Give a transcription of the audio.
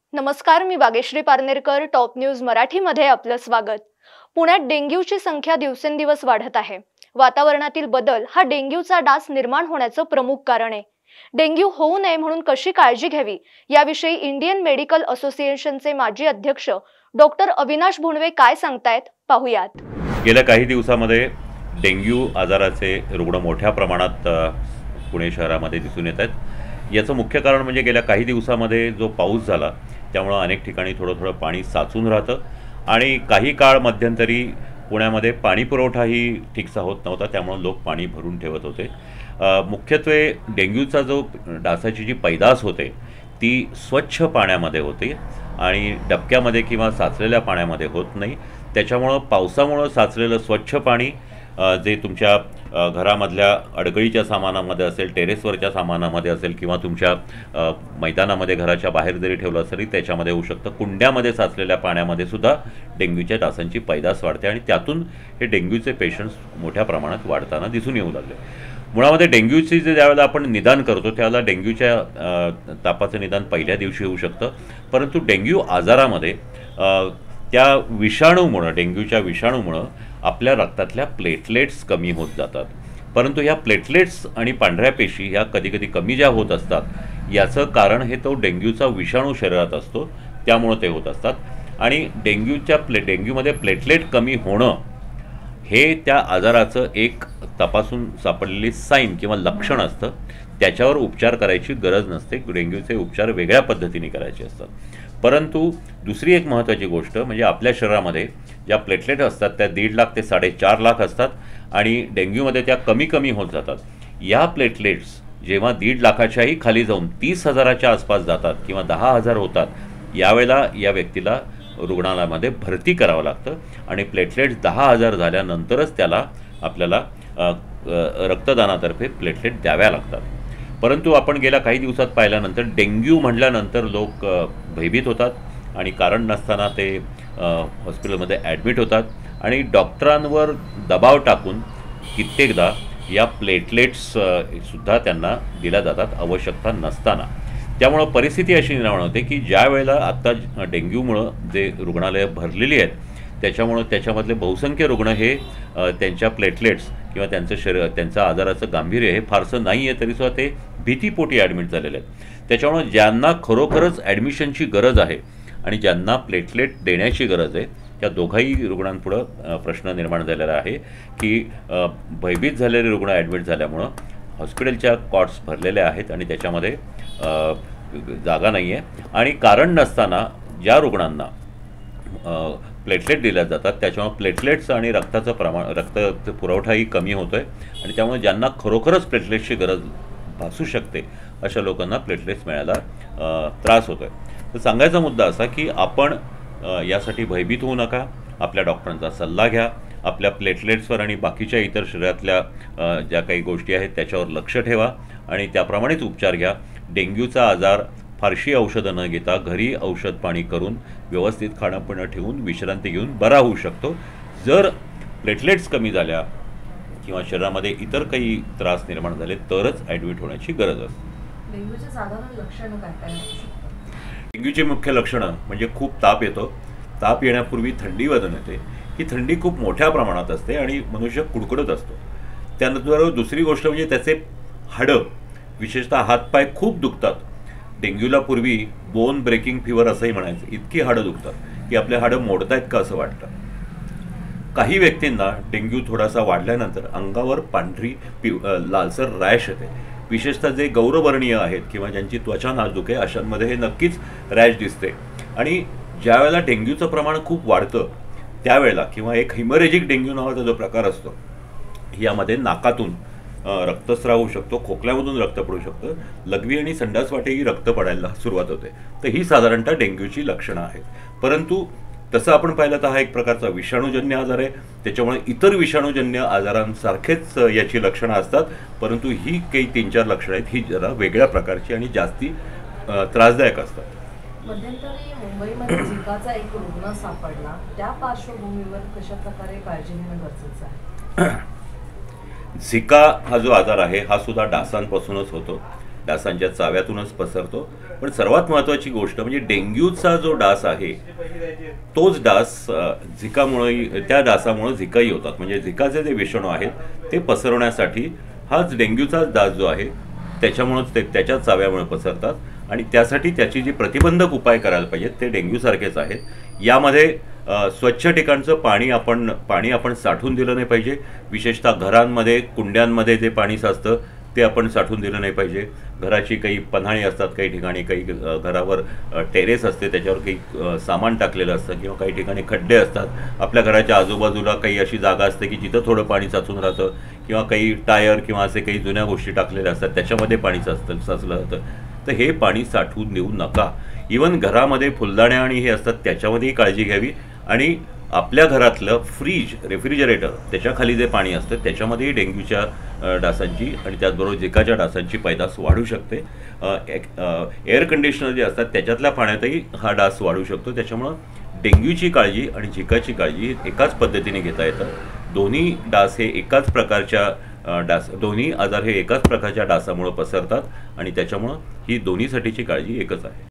नमस्कार, मी Bageshri Parnerkar. Top news मराठीमध्ये आपलं स्वागत. पुण्यात डेंग्यूची संख्या दिवसेंदिवस वाढत आहे. वातावरणातील बदल हा डेंग्यूचा डास निर्माण होण्याचं प्रमुख कारण आहे. डेंग्यू होऊ नये म्हणून कशी काळजी घ्यावी याविषयी इंडियन मेडिकल असोसिएशनचे माजी अध्यक्ष डॉक्टर अविनाश भुणवे काय सांगतायत पाहूयात. गेल्या काही दिवसांमध्ये डेंग्यू आजाराचे रुग्ण मोठ्या प्रमाणात पुणे शहरामध्ये दिसून येत आहेत. याचं मुख्य कारण म्हणजे गेल्या काही दिवसांमध्ये जो पाऊस झाला त्यामुळं अनेक ठिकाणी थोडं पाणी साचून राहतं आणि काही काळ मध्यंतरी पुण्यामध्ये पाणी पुरवठाही ठीकसा होत नव्हता, त्यामुळं लोक पाणी भरून ठेवत होते. मुख्यत्वे डेंग्यूचा जो डासाची जी पैदास होते ती स्वच्छ पाण्यामध्ये होते आणि डबक्यामध्ये किंवा साचलेल्या पाण्यामध्ये होत नाही. त्याच्यामुळं पावसामुळं साचलेलं स्वच्छ पाणी जे तुमच्या घरामधल्या अडगळीच्या सामानामध्ये असेल, टेरेसवरच्या सामानामध्ये असेल किंवा तुमच्या मैदानामध्ये घराच्या बाहेर जरी ठेवलं तरी त्याच्यामध्ये होऊ शकतं. कुंड्यामध्ये साचलेल्या पाण्यामध्ये सुद्धा डेंग्यूच्या डासांची पैदास वाढते आणि त्यातून हे डेंग्यूचे पेशंट्स मोठ्या प्रमाणात वाढताना दिसून येऊ लागले. मुळामध्ये डेंग्यूची ज्यावेळेला आपण निदान करतो त्यावेळेला डेंग्यूच्या तापाचं निदान पहिल्या दिवशी होऊ शकतं, परंतु डेंग्यू आजारामध्ये त्या विषाणूमुळं, डेंग्यूच्या विषाणूमुळं आपल्या रक्तातल्या प्लेटलेट्स कमी होत जातात. परंतु ह्या प्लेटलेट्स आणि पांढऱ्या पेशी ह्या कधीकधी कमी ज्या होत असतात याचं कारण हे तो डेंग्यूचा विषाणू शरीरात असतो, त्यामुळं ते होत असतात. आणि डेंग्यूमध्ये प्लेटलेट कमी होणं हे त्या आजाराचं एक तपासून सापडलेली साईन किंवा लक्षण असतं. त्याच्यावर उपचार करायची गरज नसते. डेंग्यूचे उपचार वेगळ्या पद्धतीने करायचे असतात. परंतु दुसरी एक महत्त्वाची गोष्ट म्हणजे आपल्या शरीरामध्ये ज्या प्लेटलेट असतात त्या 1.5 लाख ते 4.5 लाख असतात आणि डेंग्यूमध्ये त्या कमी होत जातात. या प्लेटलेट्स जेव्हा 1.5 लाखाच्याही खाली जाऊन 30,000च्या आसपास जातात किंवा 10,000 होतात, यावेळेला या व्यक्तीला रुग्णालयामध्ये भरती करावं लागतं आणि प्लेटलेट्स 10,000 झाल्यानंतरच आपल्याला रक्तदानातर्फे प्लेटलेट द्याव्या लागतात. परंतु आपण गेल्या काही दिवसात पाहिल्यानंतर डेंग्यू म्हटल्यानंतर लोक भयभीत होतात आणि कारण नसताना ते हॉस्पिटलमध्ये ॲडमिट होतात आणि डॉक्टरांवर दबाव टाकून कित्येकदा या प्लेटलेट्स सुद्धा त्यांना दिल्या जातात आवश्यकता नसताना. त्यामुळं परिस्थिती अशी निर्माण होते की ज्या वेळेला आत्ता डेंग्यूमुळं जे रुग्णालयं भरलेली आहेत त्याच्यामधले बहुसंख्य रुग्ण हे त्यांच्या प्लेटलेट्स किंवा त्यांचं आजाराचं गांभीर्य हे फारसं नाही आहे तरीसुद्धा ते भीतीपोटी ॲडमिट झालेले आहेत. त्याच्यामुळं ज्यांना खरोखरच ॲडमिशनची गरज आहे आणि ज्यांना प्लेटलेट देण्याची गरज आहे त्या दोघाही रुग्णांपुढं प्रश्न निर्माण झालेला आहे की भयभीत झालेले रुग्ण ॲडमिट झाल्यामुळं हॉस्पिटलच्या कॉट्स भरलेल्या आहेत आणि त्याच्यामध्ये जागा नाही आहे आणि कारण नसताना ज्या रुग्णांना प्लेटलेट दिल्या जातात त्याच्यामुळे प्लेटलेट्स आणि रक्त पुरवठाही कमी होतो आहे आणि त्यामुळे ज्यांना खरोखरच प्लेटलेट्सची गरज भासू शकते अशा लोकांना प्लेटलेट्स मिळायला त्रास होतो आहे. तर सांगायचा मुद्दा असा की आपण यासाठी भयभीत होऊ नका. आपल्या डॉक्टरांचा सल्ला घ्या. आपल्या प्लेटलेट्सवर आणि बाकीच्या इतर शरीरातल्या ज्या काही गोष्टी आहेत त्याच्यावर लक्ष ठेवा आणि त्याप्रमाणेच उपचार घ्या. डेंग्यूचा आजार फारशी औषधं न घेता घरी औषध पाणी करून व्यवस्थित खाणंपिणं ठेवून विश्रांती घेऊन बरा होऊ शकतो. जर प्लेटलेट्स कमी झाल्या किंवा शरीरामध्ये इतर काही त्रास निर्माण झाले तरच ॲडमिट होण्याची गरज असते. डेंग्यूचे साधारण लक्षणं काय डेंग्यूची मुख्य लक्षणं म्हणजे खूप ताप येतो. ताप येण्यापूर्वी थंडी वाजून येते. ही थंडी खूप मोठ्या प्रमाणात असते आणि मनुष्य कुडकुडत असतो. त्यानंतर दुसरी गोष्ट म्हणजे त्याचे हाडं विशेषतः हातपाय खूप दुखतात. डेंग्यूला पूर्वी बोन ब्रेकिंग फीवर असंही म्हणायचं. इतकी हाडं दुखतात की आपले हाडं मोडतायत का असं वाटतं. काही व्यक्तींना डेंग्यू थोडासा वाढल्यानंतर अंगावर पांढरी लालसर रॅश येते. विशेषतः जे गौरवर्णीय आहेत किंवा ज्यांची त्वचा नाजूक आहे अशांमध्ये हे नक्कीच रॅश दिसते. आणि ज्या वेळेला डेंग्यूचं प्रमाण खूप वाढतं त्यावेळेला किंवा एक हिमरेजिक डेंग्यू नावाचा जो प्रकार असतो यामध्ये नाकातून रक्तस्राव होऊ शकतो, खोकल्यामधून रक्त पडू शकतं, लघवी आणि संडास वाटेही रक्त पडायला सुरुवात होते. तर ही साधारणतः डेंग्यूची लक्षणं आहेत. परंतु तसं आपण पाहिलं तर हा एक प्रकारचा विषाणूजन्य आजार आहे. त्याच्यामुळे इतर विषाणूजन्य आजारांसारखेच याची लक्षणं असतात, परंतु ही काही 3-4 लक्षणं आहेत ही जरा वेगळ्या प्रकारची आणि जास्ती त्रासदायक असतात. मध्यंतरी मुंबईमध्ये झिकाचा एक रुग्ण सापडला. त्या पार्श्वभूमीवर कशा प्रकारे काळजी घेणं गरजेचं आहे? झिका हा जो आजार आहे हा सुद्धा डासांपासूनच होतो. डासांच्या चाव्यातूनच पसरतो. पण सर्वात महत्त्वाची गोष्ट म्हणजे डेंग्यूचा जो डास आहे तोच डास झिकामुळे, त्या डासामुळे झिकाही होतात. म्हणजे झिकाचे जे विषाणू आहेत ते पसरवण्यासाठी हाच डेंग्यूचाच डास जो आहे त्याच्यामुळेच त्याच्या चाव्यामुळे पसरतात. आणि त्यासाठी त्याची जी प्रतिबंधक उपाय करायला पाहिजेत ते डेंग्यूसारखेच आहेत. यामध्ये स्वच्छ ठिकाणचं पाणी आपण साठवून दिलं नाही पाहिजे. विशेषतः घरांमध्ये, कुंड्यांमध्ये जे पाणी साचतं ते आपण साठवून दिलं नाही पाहिजे. घराची काही पन्हाळी असतात, काही ठिकाणी काही घरावर टेरेस असते, त्याच्यावर काही सामान टाकलेलं असतं, किंवा काही ठिकाणी खड्डे असतात. आपल्या घराच्या आजूबाजूला काही अशी जागा असते की जिथं थोडं पाणी साचून राहतं, किंवा काही टायर किंवा असे काही जुन्या गोष्टी टाकलेल्या असतात त्याच्यामध्ये पाणी साचलं जातं. तर हे पाणी साठवून देऊ नका. इवन घरामध्ये फुलदाण्या आणि हे असतात त्याच्यामध्येही काळजी घ्यावी. आणि आपल्या घरातलं फ्रीज, रेफ्रिजरेटर त्याच्याखाली जे पाणी असतं त्याच्यामध्येही डेंग्यूच्या डासांची आणि त्याचबरोबर झिकाच्या डासांची पैदास वाढू शकते. एअर कंडिशनर जे असतात त्याच्यातल्या पाण्यातही हा डास वाढू शकतो. त्याच्यामुळं डेंग्यूची काळजी आणि झिकाची काळजी एकाच पद्धतीने घेता येतं. दोन्ही डास हे एकाच प्रकारच्या दोन्ही आजार हे एकाच प्रकारच्या डासामुळे पसरतात आणि त्याच्यामुळं ही दोन्हीसाठीची काळजी एकच आहे.